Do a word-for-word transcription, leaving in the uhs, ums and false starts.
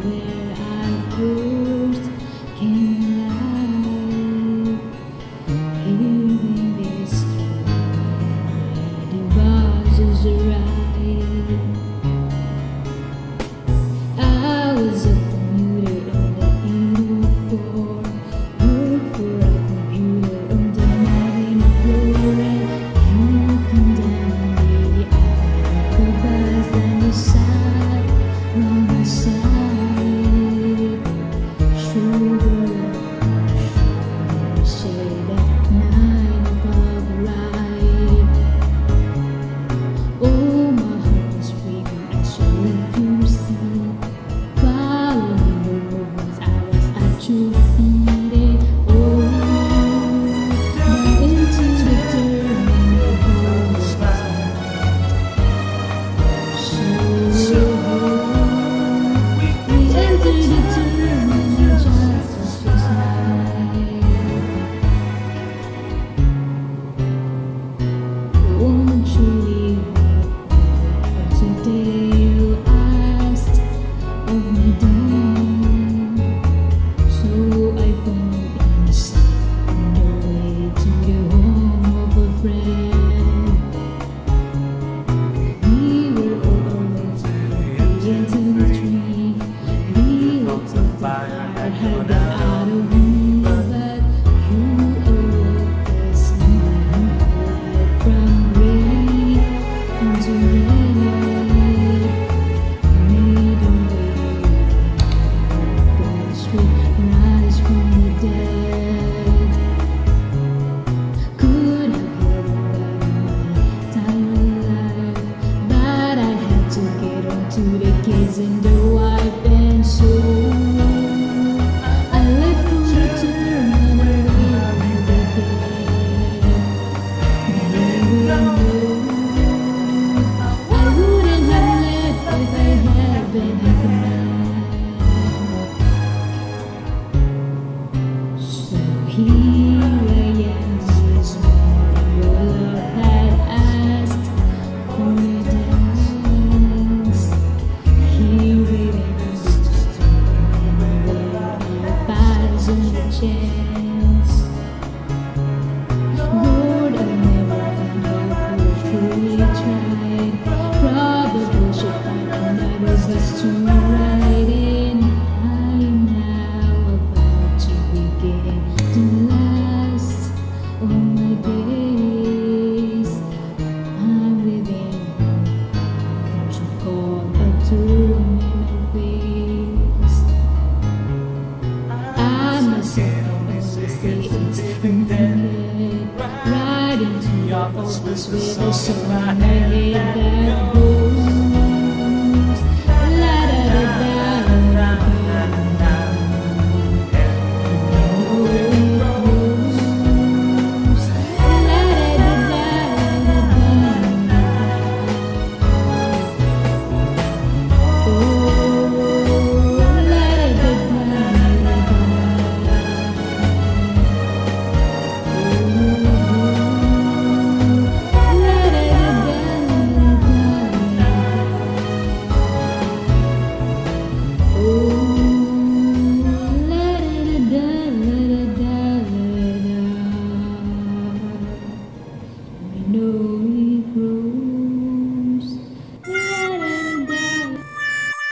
where I first came alive. Hearing this through the buzzes arrive. I was a commuter on the eight oh four, worked for a computer on the ninth floor, and looking down the aisle, the bus and the side, on my side, shoulder to shoulder, shade at nine above right. Oh, my heart was screaming as you left your seat, following your movements. I was at your feet. Oh, now into the terminal goes so we entered the terminal just as night. Won't you leave for today? You asked of me then. So I found inside on the way to the home of a friend. We were all alone into the tree. We looked at the fire, had got out of me, but you awoke this morning light from gray into red. Made a way from the street, rise from the dead. Could have held on my entire life, but I had to get on to the kids and the wife, and so I left for the terminal with the dead. Never knew I wouldn't have left if I had been a man. So here I am this morning. Your love had asked for a dance. Here waiting this time, where I pass on the chance. Lord, I'll never find out who truly tried. Probably should find another bus to ride in. I'm now about to begin the last of my days. I'm living what you call a terminal phase. I myself always say it's moving, right into your office with a song.